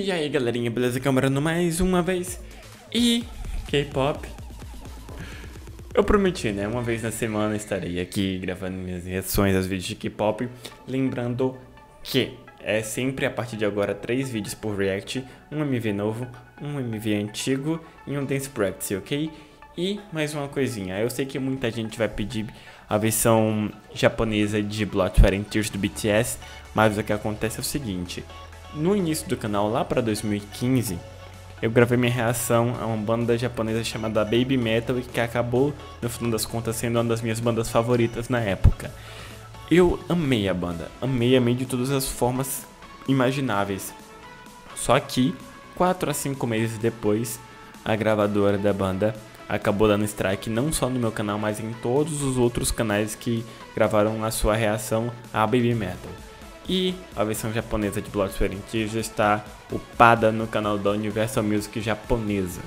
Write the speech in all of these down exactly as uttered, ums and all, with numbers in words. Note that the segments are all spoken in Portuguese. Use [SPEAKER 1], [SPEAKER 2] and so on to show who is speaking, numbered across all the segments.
[SPEAKER 1] E aí galerinha, beleza? Camarando mais uma vez. E K-pop, eu prometi, né? Uma vez na semana estarei aqui gravando minhas reações aos vídeos de K-pop. Lembrando que é sempre a partir de agora três vídeos por react, um M V novo, um M V antigo e um dance practice, ok? E mais uma coisinha, eu sei que muita gente vai pedir a versão japonesa de Blood, Sweat and Tears do B T S, mas o que acontece é o seguinte: no início do canal, lá para dois mil e quinze, eu gravei minha reação a uma banda japonesa chamada Baby Metal, que acabou, no final das contas, sendo uma das minhas bandas favoritas na época. Eu amei a banda, amei, amei de todas as formas imagináveis. Só que, quatro a cinco meses depois, a gravadora da banda acabou dando strike não só no meu canal, mas em todos os outros canais que gravaram a sua reação a Baby Metal. E a versão japonesa de Blood, Sweat and Tears já está upada no canal da Universal Music japonesa.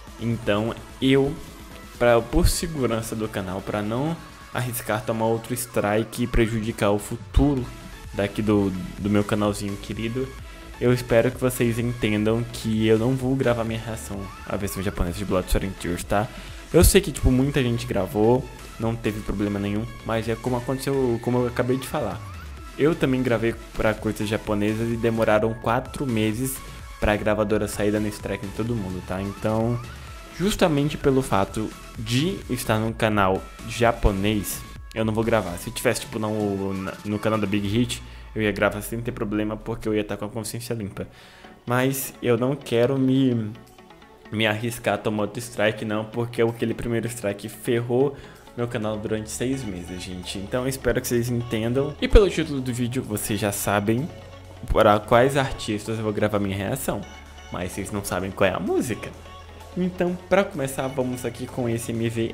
[SPEAKER 1] Então eu, pra, por segurança do canal, para não arriscar tomar outro strike e prejudicar o futuro daqui do, do meu canalzinho querido, eu espero que vocês entendam que eu não vou gravar minha reação à versão japonesa de Blood, Sweat and Tears, tá? Eu sei que tipo muita gente gravou, não teve problema nenhum, mas é como aconteceu, como eu acabei de falar. Eu também gravei para coisas japonesas e demoraram quatro meses para a gravadora sair dando strike em todo mundo, tá? Então, justamente pelo fato de estar no canal japonês, eu não vou gravar. Se tivesse tipo no, no canal da Big Hit, eu ia gravar sem ter problema, porque eu ia estar com a consciência limpa. Mas eu não quero me, me arriscar a tomar outro strike não, porque aquele primeiro strike ferrou meu canal durante seis meses, gente. Então eu espero que vocês entendam. E pelo título do vídeo, vocês já sabem para quais artistas eu vou gravar minha reação, mas vocês não sabem qual é a música. Então, para começar, vamos aqui com esse M V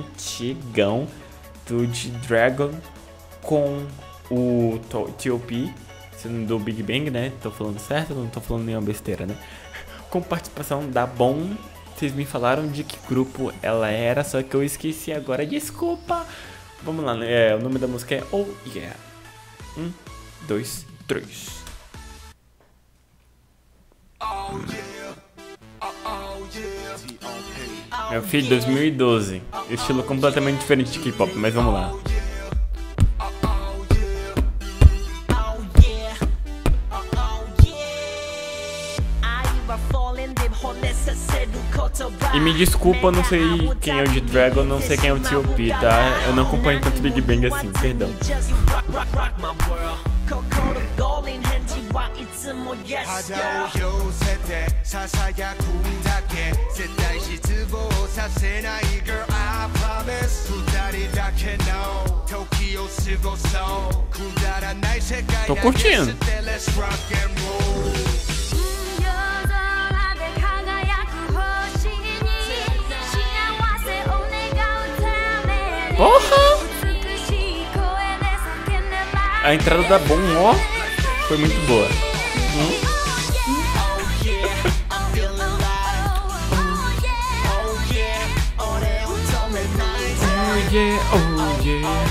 [SPEAKER 1] antigão do G-Dragon com o T O P, do Big Bang, né? Tô falando certo ou não tô falando nenhuma besteira, né? Com participação da Bom. Vocês me falaram de que grupo ela era, só que eu esqueci agora, desculpa. Vamos lá, é, o nome da música é Oh Yeah. Um, dois, três. Meu filho, dois mil e doze. Estilo completamente diferente de K-pop, mas vamos lá. E me desculpa, eu não sei quem é o G-Dragon, não sei quem é o T O P, tá? Eu não acompanho tanto Big Bang assim, perdão. Tô curtindo. Porra! A entrada da Bom, ó, foi muito boa. Hum? Oh yeah, oh yeah.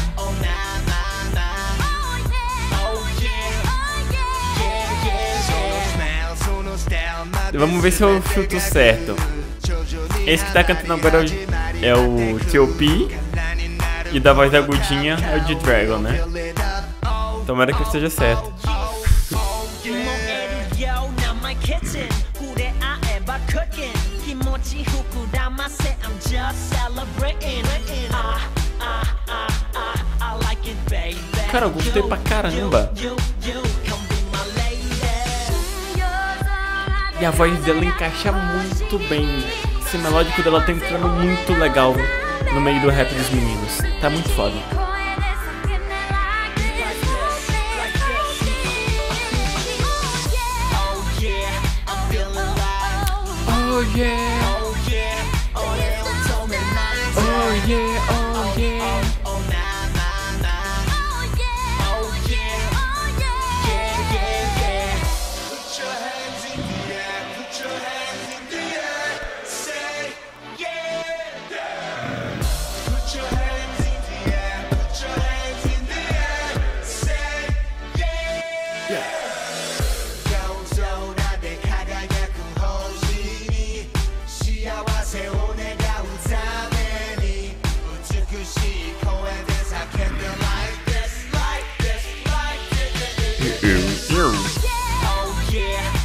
[SPEAKER 1] Vamos ver se eu chuto certo. Esse que tá cantando agora é o T O P e da voz agudinha é o G-Dragon, né? Tomara que eu esteja certo. Cara, eu gostei pra caramba. E a voz dela encaixa muito bem. Esse melódico dela tá entrando muito legal no meio do rap dos meninos. Tá muito foda. Oh yeah. Oh yeah, oh yeah.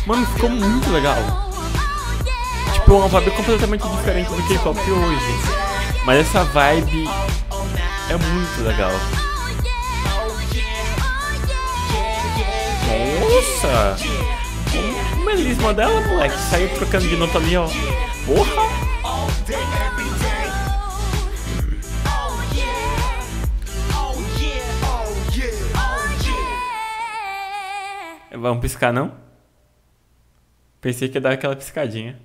[SPEAKER 1] Mano, ficou muito legal. Tipo, uma vibe completamente diferente do K-pop hoje. Mas essa vibe é muito legal. Nossa! O melisma dela, moleque, saiu trocando de nota ali, ó. Porra! Vamos piscar, não? Pensei que ia dar aquela piscadinha.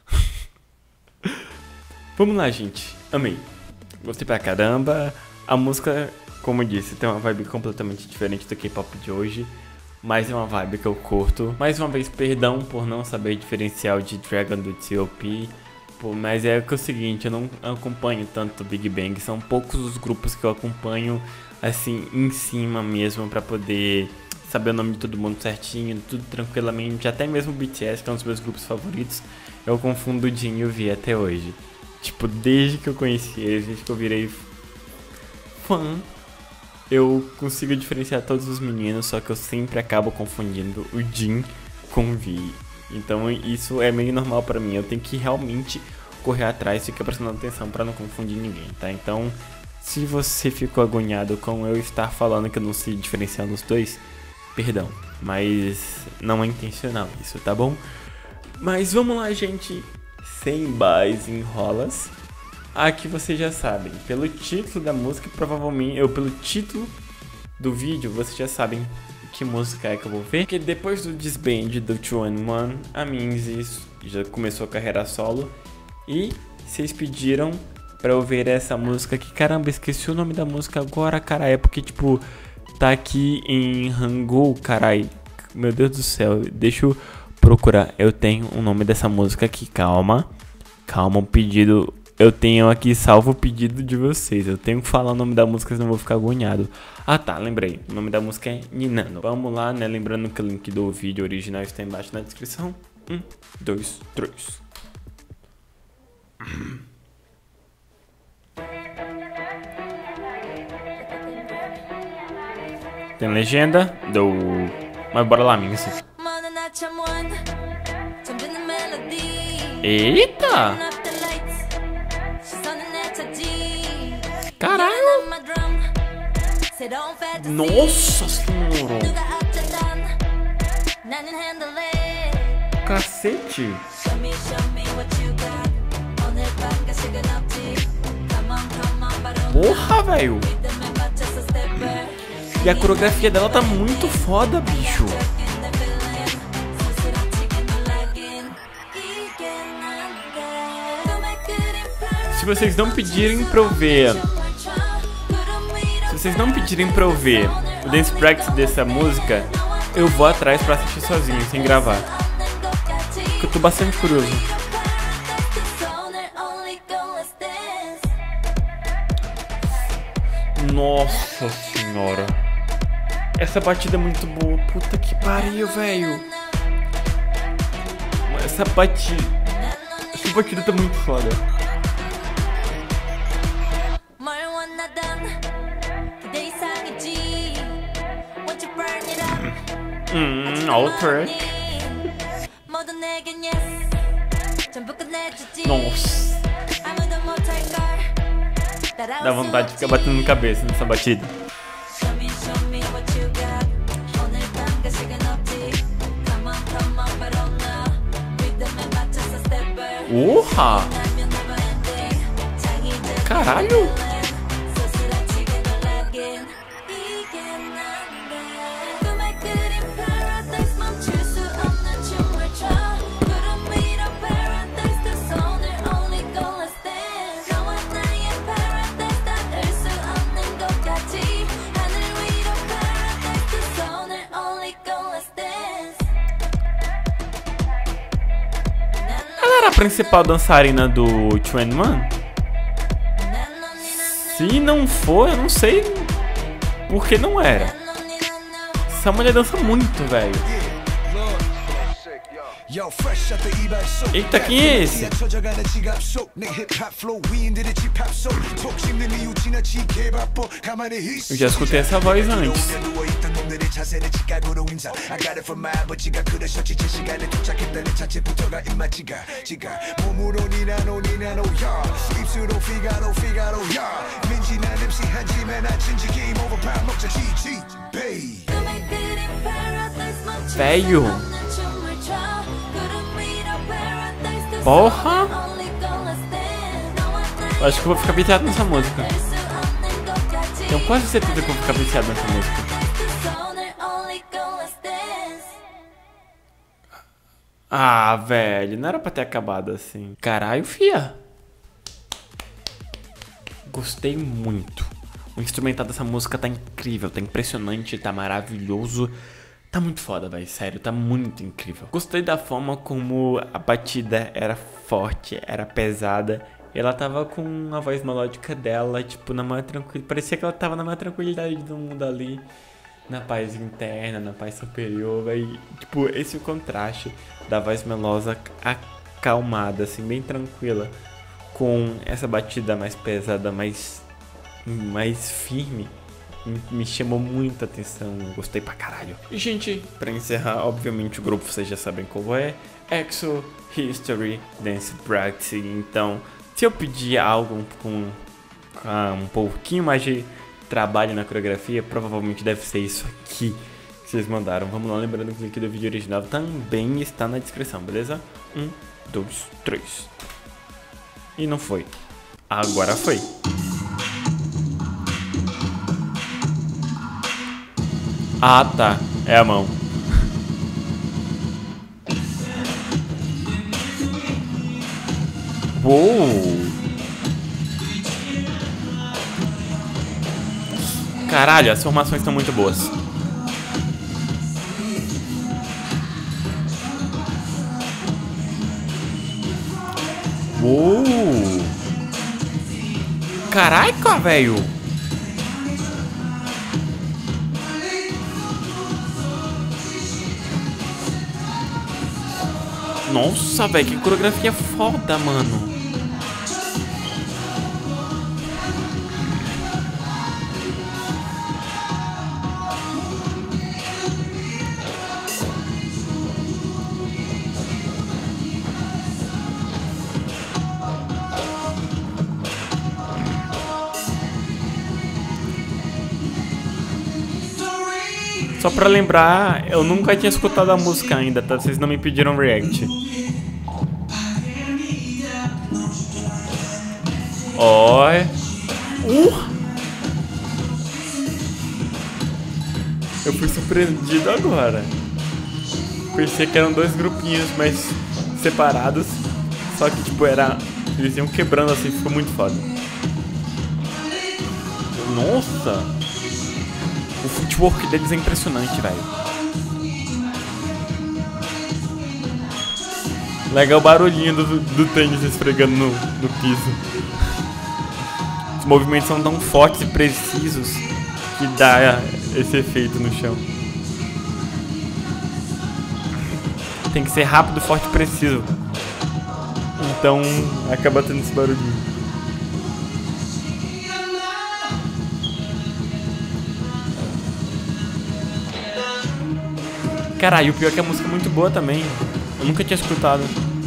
[SPEAKER 1] Vamos lá, gente. Amei. Gostei pra caramba. A música, como eu disse, tem uma vibe completamente diferente do K-pop de hoje. Mas é uma vibe que eu curto. Mais uma vez, perdão por não saber diferenciar o G-Dragon do T O P. Pô, mas é que é o seguinte, eu não acompanho tanto o Big Bang. São poucos os grupos que eu acompanho, assim, em cima mesmo, pra poder saber o nome de todo mundo certinho, tudo tranquilamente. Até mesmo o B T S, que é um dos meus grupos favoritos, eu confundo o Jin e o V até hoje. Tipo, desde que eu conheci eles, desde que eu virei fã, eu consigo diferenciar todos os meninos, só que eu sempre acabo confundindo o Jin com o V. Então isso é meio normal pra mim, eu tenho que realmente correr atrás e ficar prestando atenção pra não confundir ninguém, tá? Então, se você ficou agoniado com eu estar falando que eu não sei diferenciar nos dois, perdão, mas não é intencional isso, tá bom? Mas vamos lá, gente, sem mais enrolas. Aqui vocês já sabem, pelo título da música, provavelmente, eu pelo título do vídeo, vocês já sabem que música é que eu vou ver. Porque depois do disband do two N one, a Minzy já começou a carreira solo. E vocês pediram pra eu ver essa música que, caramba, esqueci o nome da música agora, cara. É porque, tipo, tá aqui em Hangul, carai. Meu Deus do céu, deixa eu procurar. Eu tenho o nome dessa música aqui, calma. Calma, um pedido. Eu tenho aqui salvo o pedido de vocês. Eu tenho que falar o nome da música, senão eu vou ficar agoniado. Ah tá, lembrei. O nome da música é Ninano. Vamos lá, né? Lembrando que o link do vídeo original está embaixo na descrição. Um, dois, três. Tem legenda do... Mas bora lá, Minzy. Eita! Caralho! Nossa senhora! Cacete! Porra, velho! E a coreografia dela tá muito foda, bicho! Se vocês não pedirem pra eu ver... Se vocês não pedirem pra eu ver o dance practice dessa música, eu vou atrás pra assistir sozinho, sem gravar. Porque eu tô bastante curioso. Nossa senhora. Essa batida é muito boa. Puta que pariu, velho. Essa batida... Essa batida tá muito foda. Hum, outra. Nossa. Dá vontade de ficar batendo na cabeça nessa batida. Urra! Caralho! A principal dançarina do two N one? Se não for, eu não sei porque não era. Essa mulher dança muito, velho. Eita, quem é esse? Eu já escutei essa voz antes.
[SPEAKER 2] 오늘의 자세는 지각으로 인사 I got it from my 아버지가 그러셨지 제 시간에 도착했다는 자체부터가 입맛지가 지가 몸으로 니나노 니나노 야 입술로 피가로 피가로 야 민지난 엠씨 하지만 나 진지 게임 오버 밥 먹자 지지 베이
[SPEAKER 1] Velho. Porra. Eu acho que eu vou ficar viciado nessa música. Tenho quase certeza que eu vou ficar viciado nessa música. Ah, velho, não era pra ter acabado assim. Caralho, fia. Gostei muito. O instrumental dessa música tá incrível, tá impressionante, tá maravilhoso. Tá muito foda, velho, sério, tá muito incrível. Gostei da forma como a batida era forte, era pesada. E ela tava com a voz melódica dela, tipo, na maior tranquilidade. Parecia que ela tava na maior tranquilidade do mundo ali. Na paz interna, na paz superior, velho. Tipo, esse é o contraste da voz melosa acalmada, assim, bem tranquila. Com essa batida mais pesada, mais, mais firme. Me chamou muita atenção, gostei pra caralho. E, gente, pra encerrar, obviamente o grupo vocês já sabem qual é. EXO, History, Dance Practice. Então, se eu pedir algo com, com um pouquinho mais de trabalho na coreografia, provavelmente deve ser isso aqui que vocês mandaram. Vamos lá, lembrando que o link do vídeo original também está na descrição, beleza? Um, dois, três. E não foi. Agora foi. Ah, tá. É a mão. Uou! Caralho, as formações estão muito boas. Uou! Caraca, velho! Nossa, velho, que coreografia foda, mano. Só pra lembrar, eu nunca tinha escutado a música ainda, tá? Vocês não me pediram react. Ó. Uh! Eu fui surpreendido agora. Pensei que eram dois grupinhos mais separados. Só que, tipo, era... eles iam quebrando assim, ficou muito foda. Nossa! O footwork deles é impressionante, velho. Legal o barulhinho do, do tênis esfregando no, no piso. Os movimentos são tão fortes e precisos que dá esse efeito no chão. Tem que ser rápido, forte e preciso. Então acaba tendo esse barulhinho. Caralho, o pior é que a música é muito boa também. Eu nunca tinha escutado.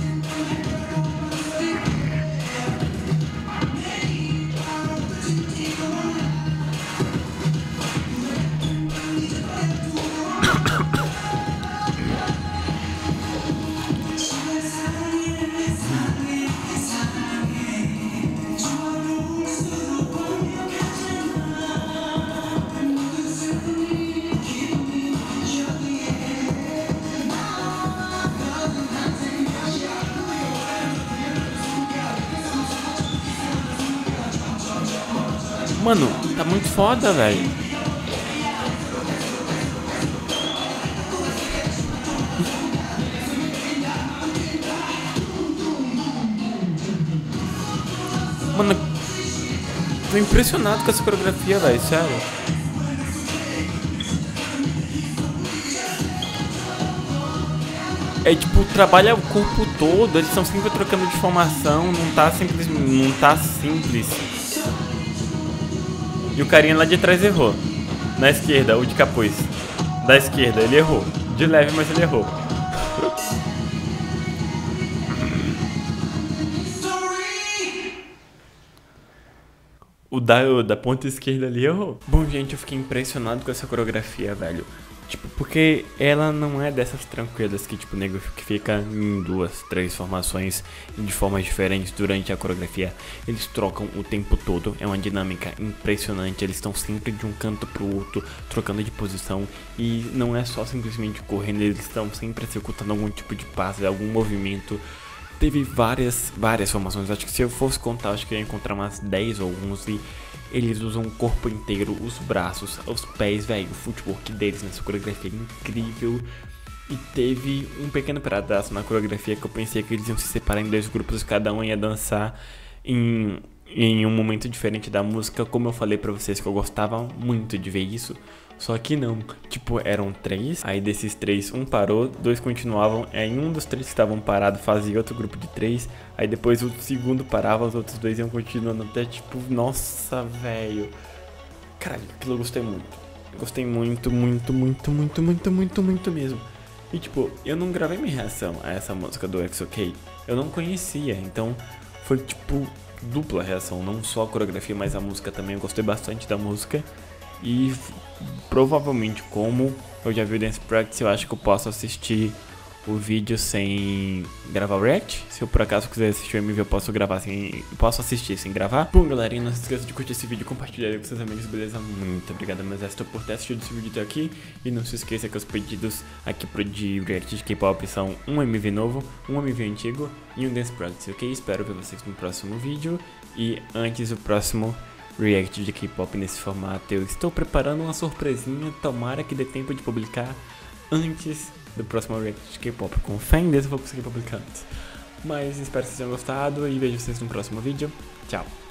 [SPEAKER 1] Mano, tá muito foda, velho. Mano, tô impressionado com essa coreografia, velho, sério. É tipo, trabalha o corpo todo, eles estão sempre trocando de formação, não tá simples, não tá simples. E o carinha lá de trás errou. Na esquerda, o de capuz. Da esquerda, ele errou. De leve, mas ele errou. O da, o da ponta esquerda ali errou. Bom, gente, eu fiquei impressionado com essa coreografia, velho. Tipo, porque ela não é dessas tranquilas que, tipo, o nego que fica em duas, três formações de formas diferentes durante a coreografia. Eles trocam o tempo todo, é uma dinâmica impressionante. Eles estão sempre de um canto pro outro, trocando de posição. E não é só simplesmente correndo, eles estão sempre executando algum tipo de passe, algum movimento. Teve várias, várias formações, acho que se eu fosse contar, acho que eu ia encontrar umas dez ou onze. Eles usam o corpo inteiro, os braços, os pés, velho, o footwork deles nessa coreografia é incrível. E teve um pequeno pedaço na coreografia que eu pensei que eles iam se separar em dois grupos, cada um ia dançar em, em um momento diferente da música, como eu falei pra vocês que eu gostava muito de ver isso. Só que não, tipo, eram três, aí desses três, um parou, dois continuavam, aí um dos três que estavam parados fazia outro grupo de três, aí depois o segundo parava, os outros dois iam continuando até, tipo, nossa, velho. Caralho, aquilo eu gostei muito. Eu gostei muito, muito, muito, muito, muito, muito, muito mesmo. E tipo, eu não gravei minha reação a essa música do X O K, eu não conhecia, então foi tipo dupla reação, não só a coreografia, mas a música também, eu gostei bastante da música. E provavelmente, como eu já vi o Dance Practice, eu acho que eu posso assistir o vídeo sem gravar o react. Se eu por acaso quiser assistir o M V, eu posso gravar sem, posso assistir sem gravar. Bom, galerinha, não se esqueça de curtir esse vídeo e compartilhar aí com seus amigos, beleza? Muito obrigado, meu exército, por ter assistido esse vídeo até aqui. E não se esqueça que os pedidos aqui pro de react de K-pop são um M V novo, um M V antigo e um Dance Practice, ok? Espero ver vocês no próximo vídeo. E antes do próximo react de K-pop nesse formato, eu estou preparando uma surpresinha, tomara que dê tempo de publicar antes do próximo react de K-pop. Com fé em Deus eu vou conseguir publicar antes. Mas espero que vocês tenham gostado e vejo vocês no próximo vídeo. Tchau!